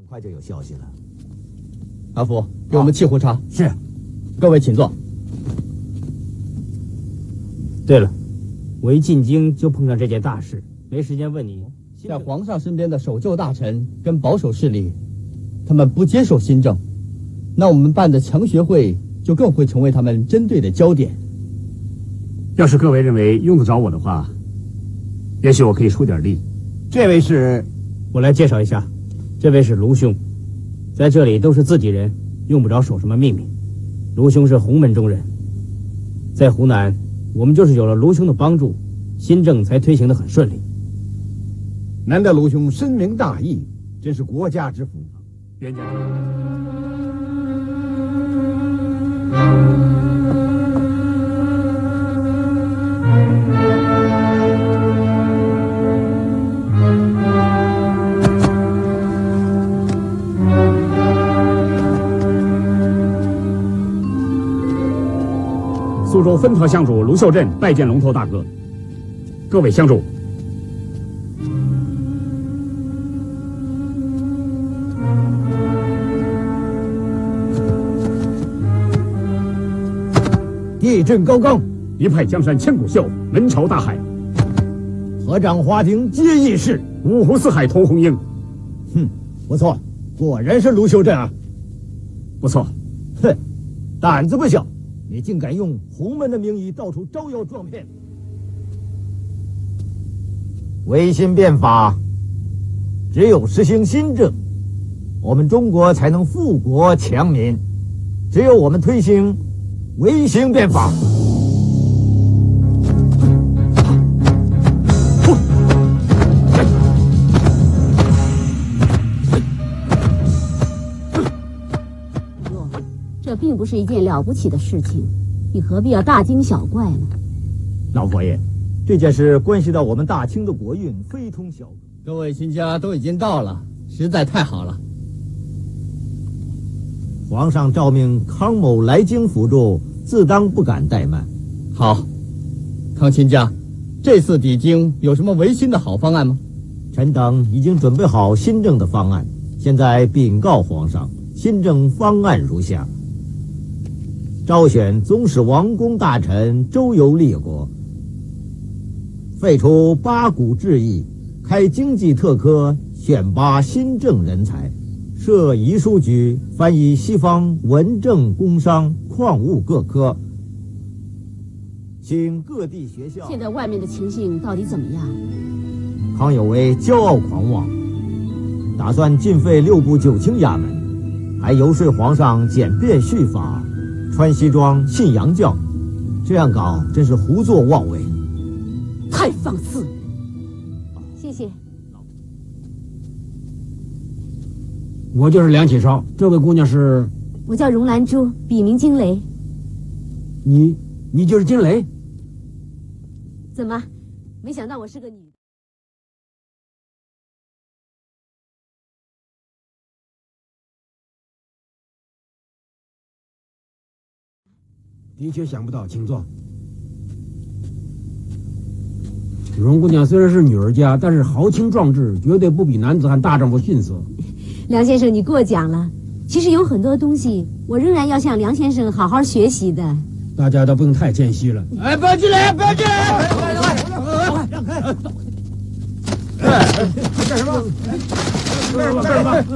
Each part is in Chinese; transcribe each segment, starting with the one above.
快就有消息了。 阿福，给我们沏壶茶。 是， 各位请坐。 对了，我一进京就碰上这件大事，没时间问你。 在皇上身边的守旧大臣跟保守势力，他们不接受新政，那我们办的强学会就更会成为他们针对的焦点。 要是各位认为用得着我的话，也许我可以出点力。 这位是， 我来介绍一下，这位是卢兄，在这里都是自己人，用不着守什么秘密。卢兄是洪门中人，在湖南，我们就是有了卢兄的帮助，新政才推行得很顺利。 难得卢兄深明大义，真是国家之福。 边家。苏州分桃乡主卢秀镇拜见龙头大哥。各位乡主， 地震高冈， 一派江山千古秀，门朝大海， 合掌华亭皆义士， 五湖四海同红缨。 不错，果然是卢秀镇啊。 不错， 哼，胆子不小，你竟敢用洪门的名义到处招摇撞骗。维新变法，只有实行新政，我们中国才能富国强民。只有我们推行维新变法。 这并不是一件了不起的事情，你何必要大惊小怪呢？ 老佛爷，这件事关系到我们大清的国运，非同小可。 各位亲家都已经到了，实在太好了。 皇上诏命康某来京辅助，自当不敢怠慢。 好，康亲家，这次抵京有什么维新的好方案吗？ 臣等已经准备好新政的方案，现在禀告皇上。新政方案如下：招选宗室王公大臣周游列国，废除八股制役，开经济特科，选拔新政人才，设遗书局，翻译西方文政工商矿物各科，请各地学校。 现在外面的情形到底怎么样？ 康有为骄傲狂妄，打算禁废6部9卿衙门，还游说皇上简便续法，穿西装信洋教，这样搞真是胡作妄为， 太放肆！谢谢。 我就是梁启超，这位姑娘是？ 我叫荣兰珠，笔名惊雷。 你就是惊雷？ 怎么？没想到我是个女的。 的确想不到，请坐。荣姑娘虽然是女儿家，但是豪情壮志，绝对不比男子汉大丈夫逊色。 梁先生，你过奖了。其实有很多东西，我仍然要向梁先生好好学习的。 大家都不用太谦虚了。 哎，不要进来，不要进来！ 让开！ 干什么？干什么？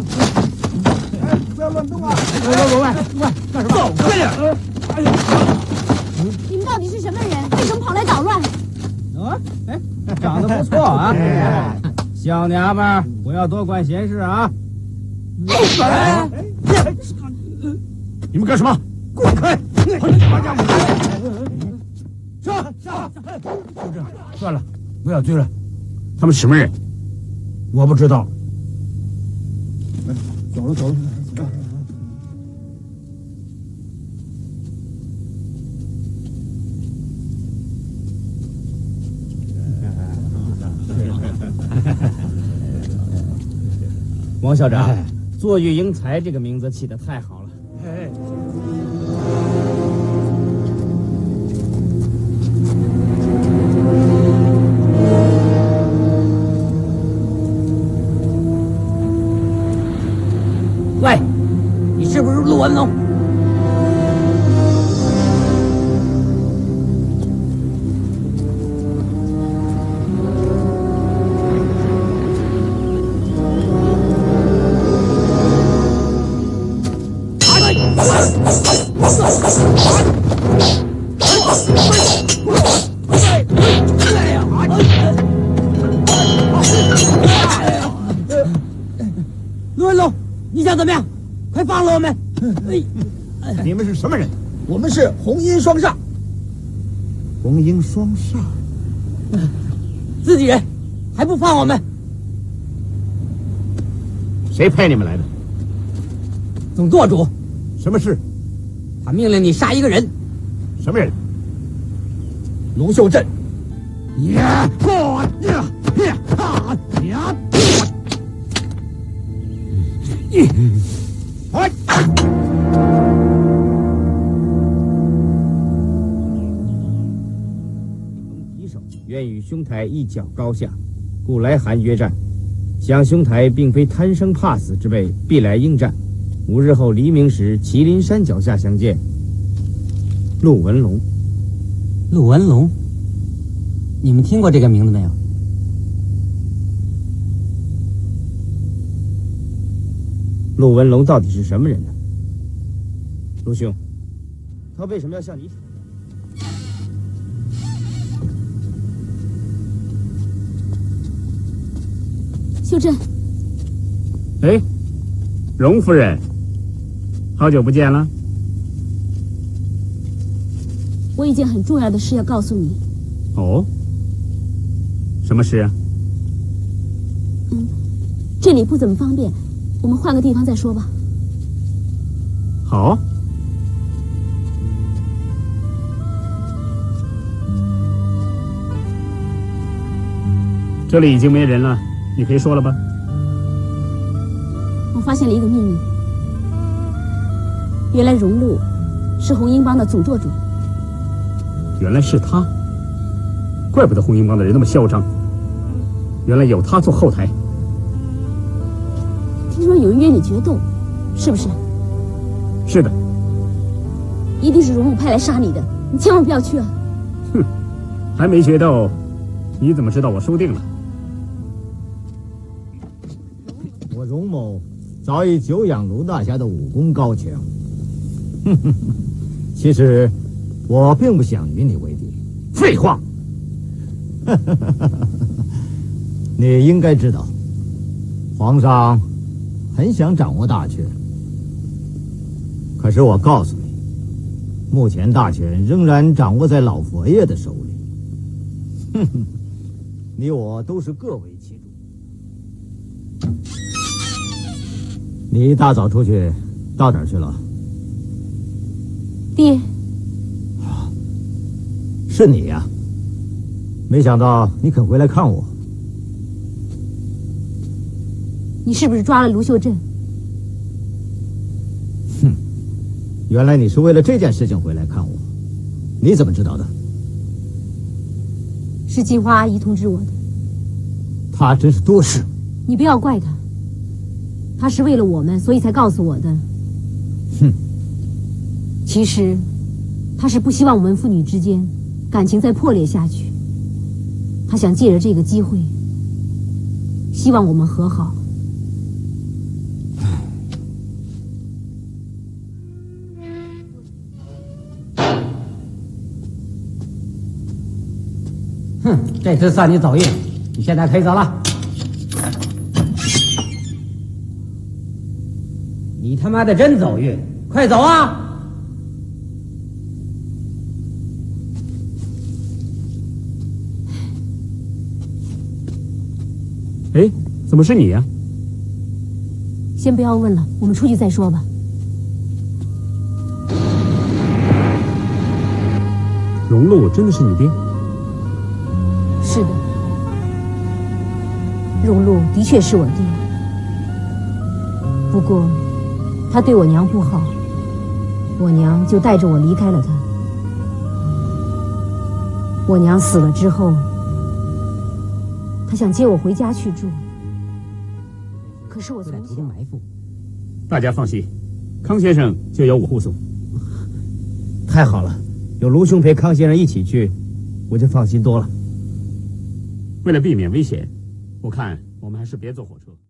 不要乱动啊！ 喂，干什么？走，快点！哎呀！ 你们到底是什么人？为什么跑来捣乱？ 长得不错啊！小娘们儿，不要多管闲事啊！ 你们干什么？ 滚开！ 上！算了，不要追了。 他们什么人？ 我不知道。 走了。 王校长，坐育英才这个名字起得太好了。 想怎么样？快放了我们！ 你们是什么人？ 我们是红缨双煞。 红缨双煞， 自己人还不放我们？ 谁派你们来的？ 总舵主， 什么事？ 他命令你杀一个人。 什么人？ 卢秀镇。 敌手愿与兄台一较高下，故来函约战。想兄台并非贪生怕死之辈，必来应战。5日后黎明时，麒麟山脚下相见。陆文龙。 陆文龙，你们听过这个名字没有？ 陆文龙到底是什么人呢？陆兄，他为什么要向你挑？ 秀珍， 哎，荣夫人，好久不见了。 我有一件很重要的事要告诉你。 哦，什么事啊？ 这里不怎么方便，我们换个地方再说吧。 好。这里已经没人了，你可以说了吧？ 我发现了一个秘密，原来荣禄是红缨帮的总舵主。 原来是他，怪不得红缨帮的人那么嚣张，原来有他做后台。 听说有人约你决斗，是不是？ 是的。 一定是荣禄派来杀你的，你千万不要去啊！ 哼，还没决斗，你怎么知道我输定了？ 我荣某早已久仰卢大侠的武功高强，其实我并不想与你为敌。 废话！ 你应该知道，皇上很想掌握大权，可是我告诉你，目前大权仍然掌握在老佛爷的手里。你我都是各为其主。你一大早出去，到哪儿去了？ 爹， 是你呀！没想到你肯回来看我。 你是不是抓了卢秀镇？ 哼，原来你是为了这件事情回来看我，你怎么知道的？ 是金花阿姨通知我的。 她真是多事。 你不要怪她，她是为了我们，所以才告诉我的。 哼， 其实她是不希望我们父女之间感情再破裂下去，她想借着这个机会，希望我们和好。 哼，这次算你走运，你现在可以走了。你他妈的真走运，快走啊！ 哎，怎么是你呀？ 先不要问了，我们出去再说吧。 荣禄真的是你爹？ 是的，荣禄的确是我爹，不过他对我娘不好，我娘就带着我离开了他。我娘死了之后，他想接我回家去住，可是我从小埋伏。 大家放心，康先生就由我护送。 太好了，有卢兄陪康先生一起去，我就放心多了。 为了避免危险，我看我们还是别坐火车。